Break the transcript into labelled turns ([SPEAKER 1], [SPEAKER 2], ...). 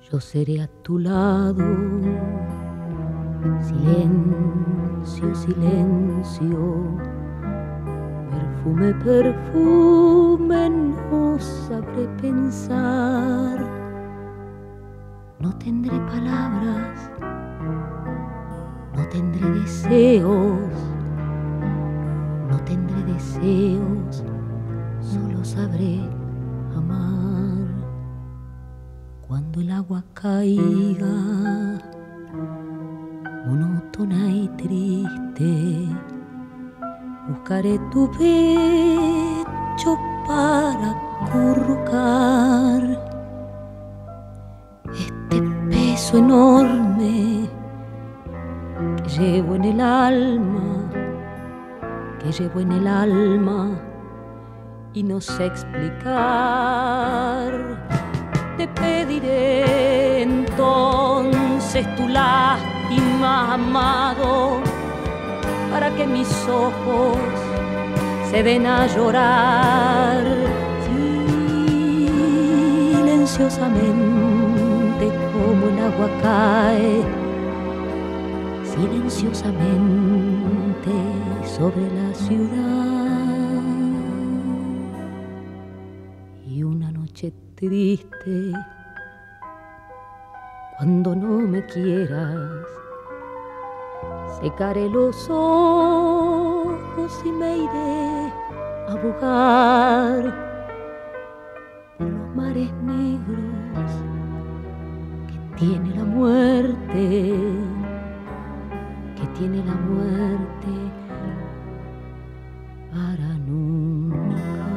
[SPEAKER 1] Yo seré a tu lado. Silencio, silencio. Perfume, perfume, no sabré pensar. No tendré palabras, no tendré deseos, no tendré deseos, solo sabré amar. Cuando el agua caiga, monótona y triste, buscaré tu pecho para acurrucar este peso enorme que llevo en el alma, que llevo en el alma y no sé explicar. Te pediré entonces tu lástima, amado, para que mis ojos se den a llorar silenciosamente como el agua cae, silenciosamente sobre la ciudad. Y una noche triste, cuando no me quieras, secaré los ojos y me iré a bogar por los mares negros que tiene la muerte, que tiene la muerte para nunca.